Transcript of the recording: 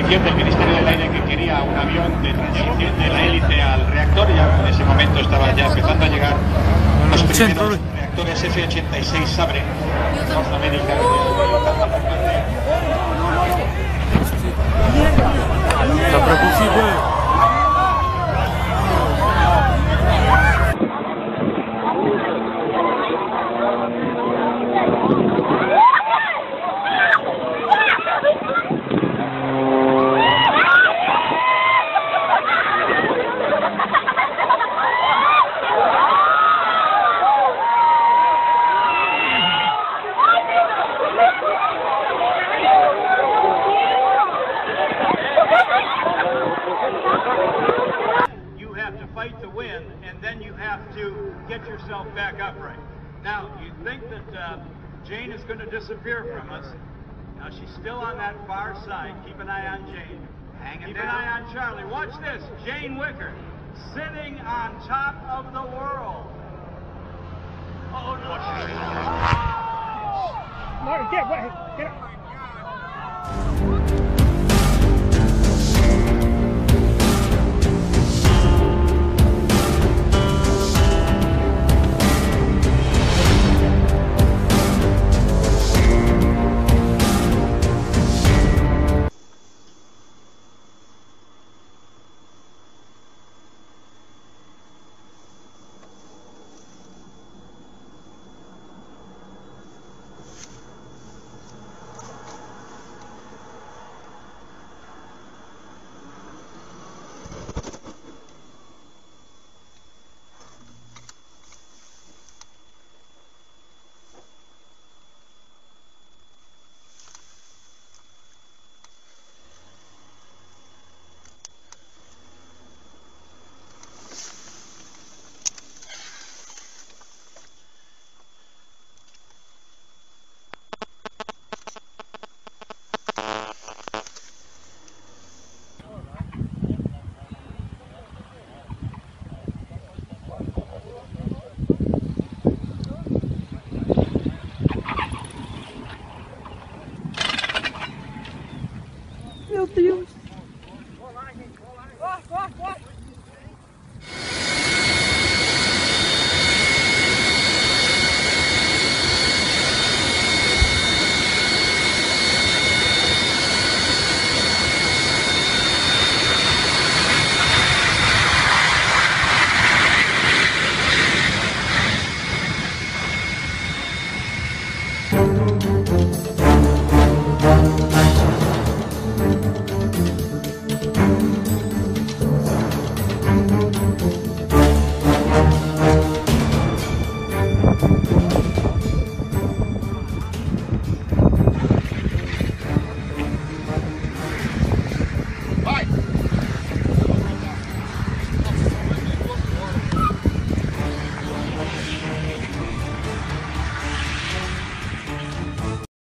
petición del Ministerio del Aire que quería un avión de transición de la hélice al reactor. Ya en ese momento estaban ya empezando a llegar los primeros reactores F-86 Sabre norteamericanos. Fight to win, and then you have to get yourself back upright. Now, you think that Jane is going to disappear from us. Now, she's still on that far side. Keep an eye on Jane. Keep an eye on Charlie. Watch this. Jane Wicker sitting on top of the world. Oh, no. Martin, get up. Meu Deus!